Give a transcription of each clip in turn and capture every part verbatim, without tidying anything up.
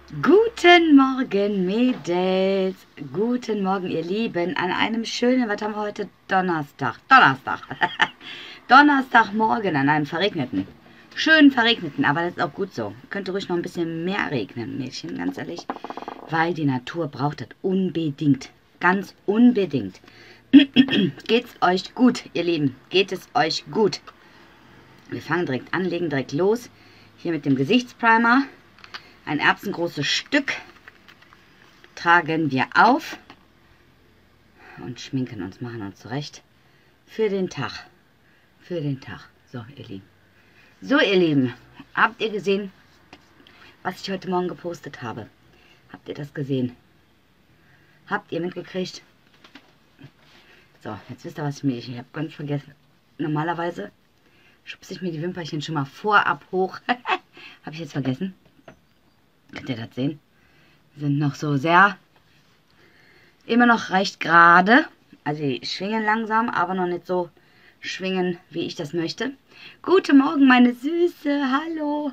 Guten Morgen, Mädels. Guten Morgen, ihr Lieben. An einem schönen, was haben wir heute? Donnerstag. Donnerstag. Donnerstagmorgen an einem verregneten. Schön verregneten, aber das ist auch gut so. Könnte ruhig noch ein bisschen mehr regnen, Mädchen, ganz ehrlich. Weil die Natur braucht das unbedingt. Ganz unbedingt. Geht's euch gut, ihr Lieben? Geht es euch gut? Wir fangen direkt an, legen direkt los. Hier mit dem Gesichtsprimer. Ein erbsengroßes Stück tragen wir auf und schminken uns, machen uns zurecht für den Tag. Für den Tag. So, ihr Lieben. So, ihr Lieben, habt ihr gesehen, was ich heute Morgen gepostet habe? Habt ihr das gesehen? Habt ihr mitgekriegt? So, jetzt wisst ihr, was ich mir... Ich habe ganz vergessen. Normalerweise schubse ich mir die Wimperchen schon mal vorab hoch. Habe ich jetzt vergessen. Könnt ihr das sehen? Sind noch so sehr, immer noch recht gerade. Also die schwingen langsam, aber noch nicht so schwingen, wie ich das möchte. Guten Morgen, meine Süße. Hallo.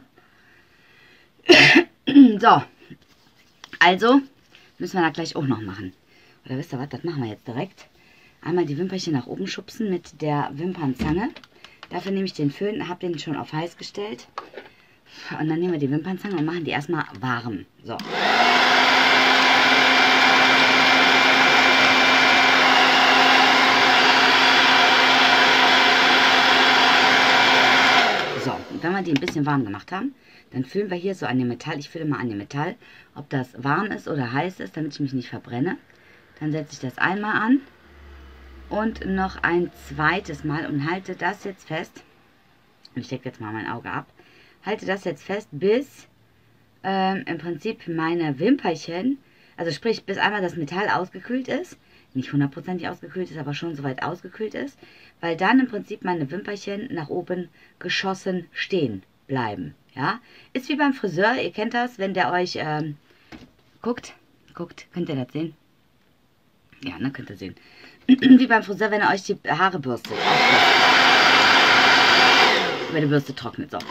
So. Also, müssen wir da gleich auch noch machen. Oder wisst ihr was, das machen wir jetzt direkt. Einmal die Wimperchen nach oben schubsen mit der Wimpernzange. Dafür nehme ich den Föhn, habe den schon auf heiß gestellt. Und dann nehmen wir die Wimpernzange und machen die erstmal warm. So. So, und wenn wir die ein bisschen warm gemacht haben, dann füllen wir hier so an dem Metall. Ich fülle mal an dem Metall, ob das warm ist oder heiß ist, damit ich mich nicht verbrenne. Dann setze ich das einmal an und noch ein zweites Mal und halte das jetzt fest. Ich stecke jetzt mal mein Auge ab. Halte das jetzt fest, bis ähm, im Prinzip meine Wimperchen, also sprich, bis einmal das Metall ausgekühlt ist, nicht hundertprozentig ausgekühlt ist, aber schon soweit ausgekühlt ist, weil dann im Prinzip meine Wimperchen nach oben geschossen stehen bleiben. Ja, ist wie beim Friseur, ihr kennt das, wenn der euch ähm, guckt, guckt, könnt ihr das sehen? Ja, ne, könnt ihr sehen. Wie beim Friseur, wenn er euch die Haare bürstet. Wenn die Bürste trocknet, so.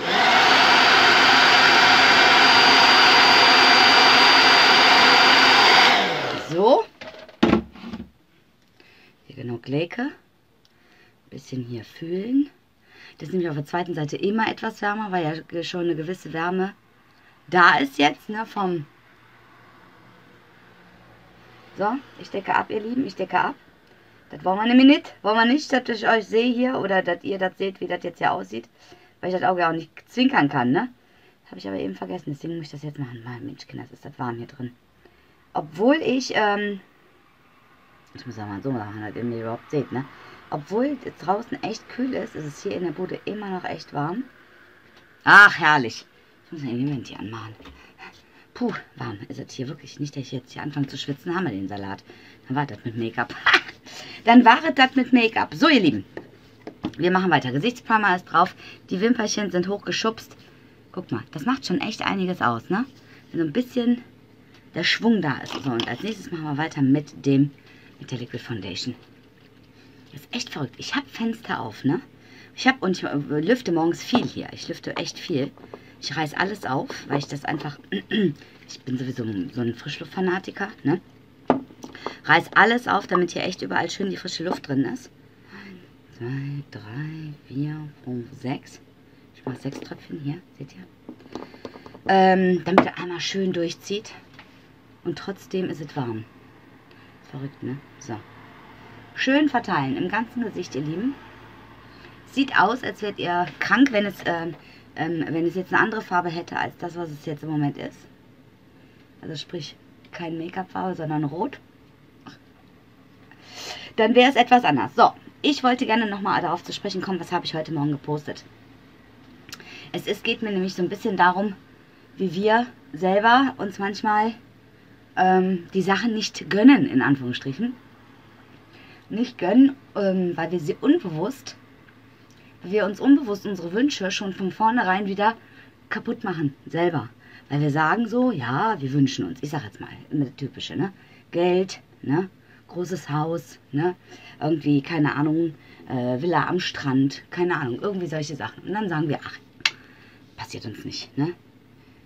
So. Hier genug Leke. Bisschen hier fühlen. Das ist nämlich auf der zweiten Seite immer etwas wärmer, weil ja schon eine gewisse Wärme da ist jetzt, ne, vom... So, ich decke ab, ihr Lieben, ich decke ab. Das wollen wir nämlich nicht. Wollen wir nicht, dass ich euch sehe hier oder dass ihr das seht, wie das jetzt hier aussieht. Weil ich das Auge auch nicht zwinkern kann, ne? Habe ich aber eben vergessen, deswegen muss ich das jetzt machen. Mein Mensch, Kinder, ist das warm hier drin. Obwohl ich, ähm, ich muss ja mal so machen, dass ihr mir überhaupt seht, ne? Obwohl es draußen echt kühl ist, ist es hier in der Bude immer noch echt warm. Ach, herrlich. Ich muss den Moment hier anmachen. Puh, warm ist es hier wirklich. Nicht, dass ich jetzt hier anfange zu schwitzen, haben wir den Salat. Dann war das mit Make-up. Dann war es das mit Make-up. So, ihr Lieben. Wir machen weiter. Gesichtsprimer ist drauf. Die Wimperchen sind hochgeschubst. Guck mal, das macht schon echt einiges aus, ne? Wenn so ein bisschen der Schwung da ist. So, und als nächstes machen wir weiter mit dem, mit der Liquid Foundation. Das ist echt verrückt. Ich habe Fenster auf, ne? Ich habe, und ich lüfte morgens viel hier. Ich lüfte echt viel. Ich reiß alles auf, weil ich das einfach, ich bin sowieso so ein Frischluftfanatiker, ne? Reiß alles auf, damit hier echt überall schön die frische Luft drin ist. eins, zwei, drei, vier, fünf, sechs. Ich mache sechs Tröpfchen hier, seht ihr? Ähm, damit er einmal schön durchzieht. Und trotzdem ist es warm. Verrückt, ne? So. Schön verteilen im ganzen Gesicht, ihr Lieben. Sieht aus, als wärt ihr krank, wenn es, ähm, ähm, wenn es jetzt eine andere Farbe hätte, als das, was es jetzt im Moment ist. Also sprich, kein Make-up-Farbe, sondern rot. Dann wäre es etwas anders. So, ich wollte gerne nochmal darauf zu sprechen kommen, was habe ich heute Morgen gepostet. Es ist, geht mir nämlich so ein bisschen darum, wie wir selber uns manchmal ähm, die Sachen nicht gönnen, in Anführungsstrichen. Nicht gönnen, ähm, weil wir sie unbewusst, weil wir uns unbewusst unsere Wünsche schon von vornherein wieder kaputt machen, selber. Weil wir sagen so, ja, wir wünschen uns, ich sag jetzt mal, immer das Typische, ne? Geld, ne? Großes Haus, ne? Irgendwie, keine Ahnung, äh, Villa am Strand, keine Ahnung, irgendwie solche Sachen. Und dann sagen wir, ach, passiert uns nicht, ne?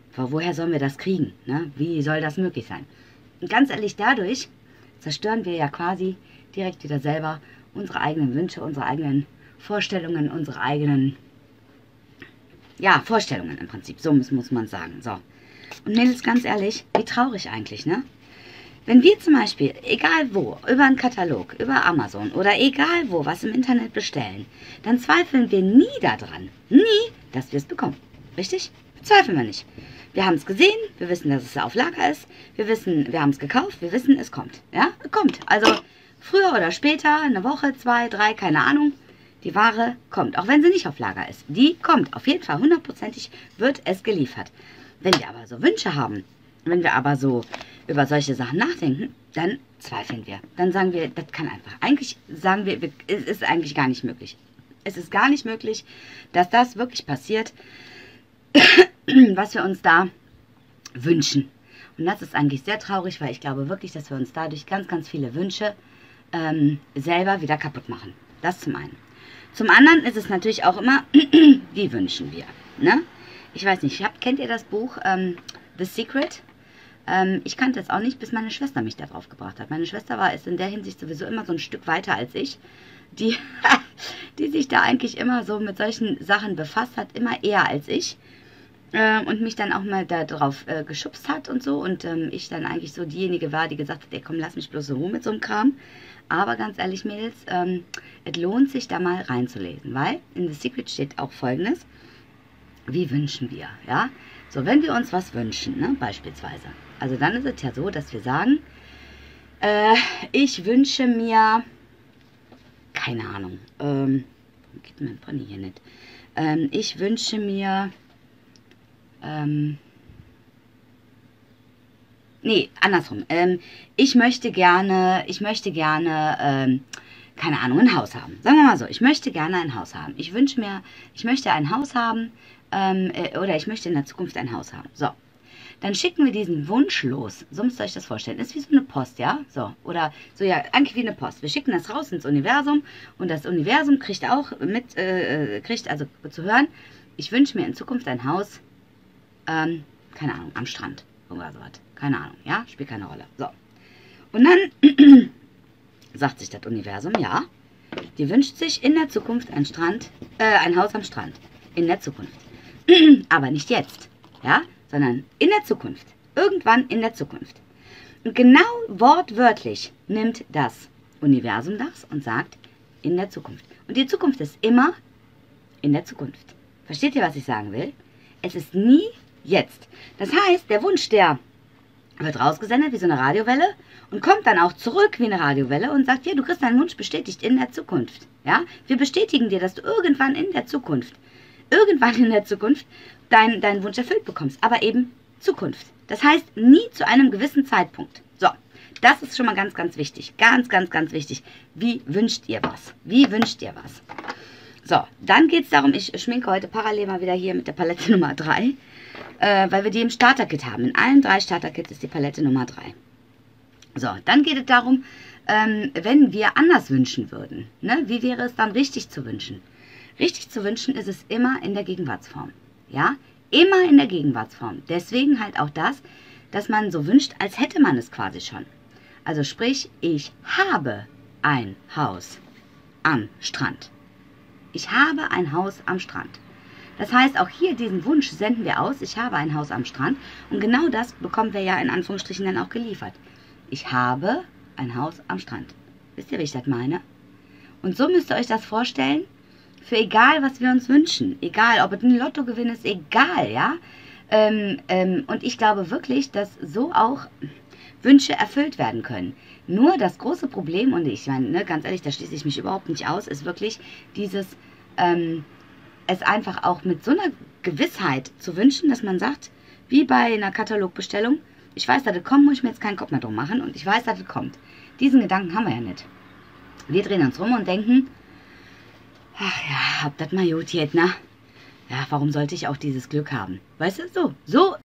woher sollen wir das kriegen? Ne? Wie soll das möglich sein? Und ganz ehrlich, dadurch zerstören wir ja quasi direkt wieder selber unsere eigenen Wünsche, unsere eigenen Vorstellungen, unsere eigenen, ja, Vorstellungen im Prinzip. So muss, muss man sagen. So. Und Mädels, ganz ehrlich, wie traurig eigentlich, ne? Wenn wir zum Beispiel, egal wo, über einen Katalog, über Amazon oder egal wo, was im Internet bestellen, dann zweifeln wir nie daran, nie, dass wir es bekommen. Richtig? Zweifeln wir nicht. Wir haben es gesehen, wir wissen, dass es auf Lager ist, wir wissen, wir haben es gekauft, wir wissen, es kommt. Ja, es kommt. Also früher oder später, eine Woche, zwei, drei, keine Ahnung, die Ware kommt. Auch wenn sie nicht auf Lager ist. Die kommt. Auf jeden Fall, hundertprozentig wird es geliefert. Wenn wir aber so Wünsche haben, wenn wir aber so über solche Sachen nachdenken, dann zweifeln wir. Dann sagen wir, das kann einfach. Eigentlich sagen wir, es ist eigentlich gar nicht möglich. Es ist gar nicht möglich, dass das wirklich passiert, was wir uns da wünschen. Und das ist eigentlich sehr traurig, weil ich glaube wirklich, dass wir uns dadurch ganz, ganz viele Wünsche ähm, selber wieder kaputt machen. Das zum einen. Zum anderen ist es natürlich auch immer, wie wünschen wir. Ne? Ich weiß nicht, hab, kennt ihr das Buch ähm, The Secret? Ähm, ich kannte es auch nicht, bis meine Schwester mich da drauf gebracht hat. Meine Schwester war ist in der Hinsicht sowieso immer so ein Stück weiter als ich, die, die sich da eigentlich immer so mit solchen Sachen befasst hat, immer eher als ich. Äh, und mich dann auch mal da drauf äh, geschubst hat und so. Und ähm, ich dann eigentlich so diejenige war, die gesagt hat, ey komm, lass mich bloß in Ruhe mit so einem Kram. Aber ganz ehrlich, Mädels, ähm, es lohnt sich da mal reinzulesen, weil in The Secret steht auch Folgendes. Wie wünschen wir, ja? So, wenn wir uns was wünschen, ne, beispielsweise. Also dann ist es ja so, dass wir sagen, äh, ich wünsche mir, keine Ahnung, ähm, geht mein Pony hier nicht. Ähm, ich wünsche mir, ähm, nee, andersrum. Ähm, ich möchte gerne, ich möchte gerne, ähm, keine Ahnung, ein Haus haben. Sagen wir mal so, ich möchte gerne ein Haus haben. Ich wünsche mir, ich möchte ein Haus haben, ähm, äh, oder ich möchte in der Zukunft ein Haus haben. So. Dann schicken wir diesen Wunsch los. So müsst ihr euch das vorstellen. Ist wie so eine Post, ja? So. Oder so, ja, eigentlich wie eine Post. Wir schicken das raus ins Universum und das Universum kriegt auch mit, äh, kriegt also zu hören, ich wünsche mir in Zukunft ein Haus, ähm, keine Ahnung, am Strand. Oder sowas. Keine Ahnung, ja? Spielt keine Rolle. So. Und dann sagt sich das Universum, ja, die wünscht sich in der Zukunft ein Strand, äh, ein Haus am Strand. In der Zukunft. Aber nicht jetzt, ja? Sondern in der Zukunft. Irgendwann in der Zukunft. Und genau wortwörtlich nimmt das Universum das und sagt, in der Zukunft. Und die Zukunft ist immer in der Zukunft. Versteht ihr, was ich sagen will? Es ist nie jetzt. Das heißt, der Wunsch, der wird rausgesendet wie so eine Radiowelle und kommt dann auch zurück wie eine Radiowelle und sagt, ja, du kriegst deinen Wunsch bestätigt in der Zukunft. Ja? Wir bestätigen dir, dass du irgendwann in der Zukunft, irgendwann in der Zukunft deinen dein Wunsch erfüllt bekommst. Aber eben Zukunft. Das heißt, nie zu einem gewissen Zeitpunkt. So, das ist schon mal ganz, ganz wichtig. Ganz, ganz, ganz wichtig. Wie wünscht ihr was? Wie wünscht ihr was? So, dann geht es darum, ich schminke heute parallel mal wieder hier mit der Palette Nummer drei, äh, weil wir die im Starter-Kit haben. In allen drei Starter-Kits ist die Palette Nummer drei. So, dann geht es darum, ähm, wenn wir anders wünschen würden. Ne? Wie wäre es dann richtig zu wünschen? Richtig zu wünschen ist es immer in der Gegenwartsform. Ja, immer in der Gegenwartsform. Deswegen halt auch das, dass man so wünscht, als hätte man es quasi schon. Also sprich, ich habe ein Haus am Strand. Ich habe ein Haus am Strand. Das heißt, auch hier diesen Wunsch senden wir aus, ich habe ein Haus am Strand. Und genau das bekommen wir ja in Anführungsstrichen dann auch geliefert. Ich habe ein Haus am Strand. Wisst ihr, wie ich das meine? Und so müsst ihr euch das vorstellen, für egal, was wir uns wünschen. Egal, ob es ein Lottogewinn ist, egal, ja. Ähm, ähm, und ich glaube wirklich, dass so auch Wünsche erfüllt werden können. Nur das große Problem, und ich meine, ne, ganz ehrlich, da schließe ich mich überhaupt nicht aus, ist wirklich dieses, ähm, es einfach auch mit so einer Gewissheit zu wünschen, dass man sagt, wie bei einer Katalogbestellung, ich weiß, dass es kommt, muss ich mir jetzt keinen Kopf mehr drum machen und ich weiß, dass es kommt. Diesen Gedanken haben wir ja nicht. Wir drehen uns rum und denken, ach ja, hab das mal gut jetzt, ne? Ja, warum sollte ich auch dieses Glück haben? Weißt du, so, so